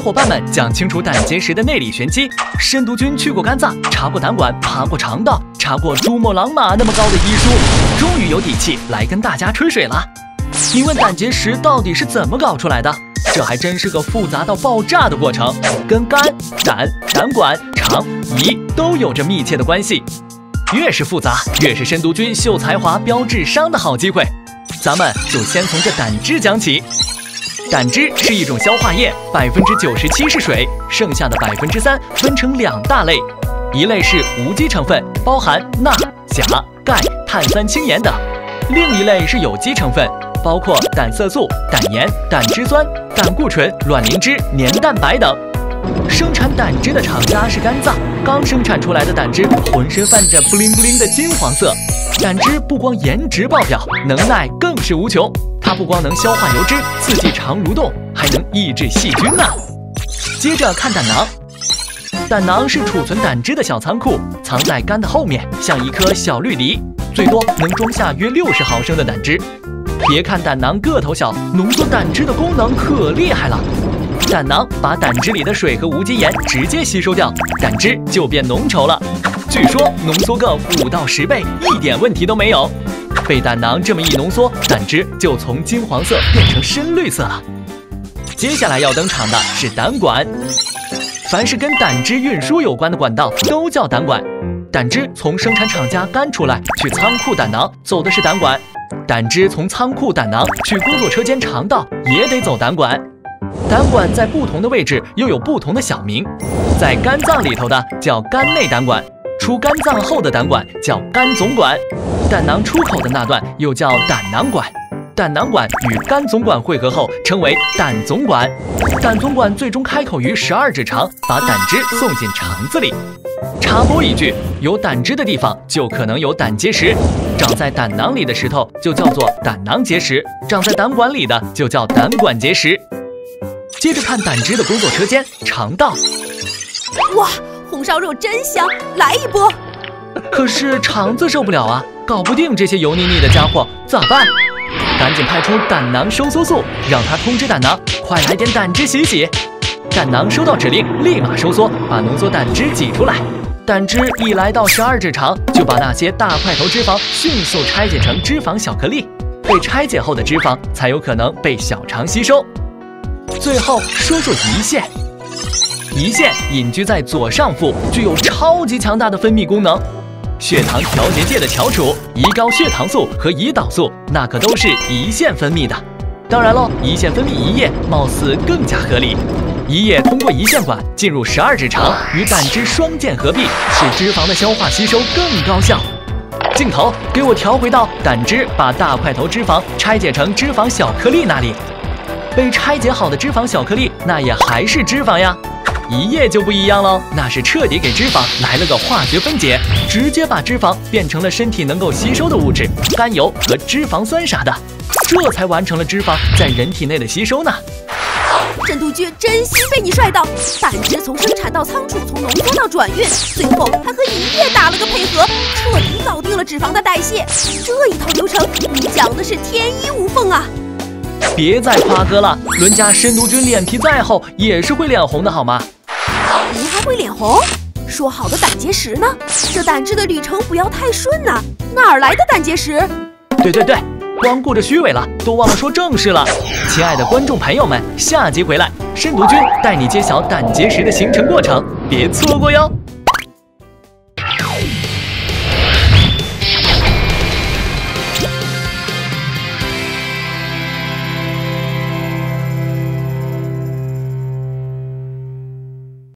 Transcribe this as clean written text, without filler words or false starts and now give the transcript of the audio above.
伙伴们讲清楚胆结石的内里玄机。深读君去过肝脏，查过胆管，爬过肠道，查过珠穆朗玛那么高的医书，终于有底气来跟大家吹水了。你问胆结石到底是怎么搞出来的？这还真是个复杂到爆炸的过程，跟肝、胆、胆管、肠、胰都有着密切的关系。越是复杂，越是深读君秀才华、标智商的好机会。咱们就先从这胆汁讲起。胆汁是一种消化液，97%是水，剩下的3%分成2大类，一类是无机成分，包含钠、钾、钙、碳酸氢盐等；另一类是有机成分，包括胆色素、胆盐、胆汁酸、胆固醇、卵磷脂、黏蛋白等。生产胆汁的厂家是肝脏，刚生产出来的胆汁浑身泛着布灵布灵的金黄色。胆汁不光颜值爆表，能耐更是无穷。它不光能消化油脂，刺激肠蠕动，还能抑制细菌呢。接着看胆囊，胆囊是储存胆汁的小仓库，藏在肝的后面，像一颗小绿梨，最多能装下约60毫升的胆汁。别看胆囊个头小，浓缩胆汁的功能可厉害了。胆囊把胆汁里的水和无机盐直接吸收掉，胆汁就变浓稠了。据说浓缩个5到10倍，一点问题都没有。被胆囊这么一浓缩，胆汁就从金黄色变成深绿色了。接下来要登场的是胆管，凡是跟胆汁运输有关的管道都叫胆管。胆汁从生产厂家干出来，去仓库胆囊，走的是胆管；胆汁从仓库胆囊去工作车间肠道，也得走胆管。胆管在不同的位置又有不同的小名，在肝脏里头的叫肝内胆管，出肝脏后的胆管叫肝总管，胆囊出口的那段又叫胆囊管。胆囊管与肝总管汇合后称为胆总管。胆总管最终开口于12指肠，把胆汁送进肠子里。插播一句，有胆汁的地方就可能有胆结石，长在胆囊里的石头就叫做胆囊结石，长在胆管里的就叫胆管结石。接着看胆汁的工作车间肠道。 哇，红烧肉真香，来一波！ 可是肠子受不了啊，搞不定这些油腻腻的家伙，咋办？赶紧派出胆囊收缩素，让它通知胆囊，快来点胆汁洗洗。胆囊收到指令，立马收缩，把浓缩胆汁挤出来。胆汁一来到12指肠，就把那些大块头脂肪迅速拆解成脂肪小颗粒，被拆解后的脂肪才有可能被小肠吸收。最后说说胰腺，胰腺隐居在左上腹，具有超级强大的分泌功能。血糖调节界的翘楚，胰高血糖素和胰岛素那可都是胰腺分泌的。当然喽，胰腺分泌胰液貌似更加合理。胰液通过胰腺管进入12指肠，与胆汁双键合璧，使脂肪的消化吸收更高效。镜头给我调回到胆汁把大块头脂肪拆解成脂肪小颗粒那里，被拆解好的脂肪小颗粒那也还是脂肪呀。胰液就不一样喽，那是彻底给脂肪来了个化学分解，直接把脂肪变成了身体能够吸收的物质，甘油和脂肪酸啥的，这才完成了脂肪在人体内的吸收呢。 深度君真心被你帅到，胆汁从生产到仓储，从浓缩到转运，最后还和胰液打了个配合，彻底搞定了脂肪的代谢。这一套流程，你讲的是天衣无缝啊！ 别再夸哥了，伦家深读君脸皮再厚也是会脸红的好吗？ 您还会脸红？说好的胆结石呢？这胆汁的旅程不要太顺呐，哪儿来的胆结石？ 对，光顾着虚伪了，都忘了说正事了。亲爱的观众朋友们，下集回来，深读君带你揭晓胆结石的形成过程，别错过哟。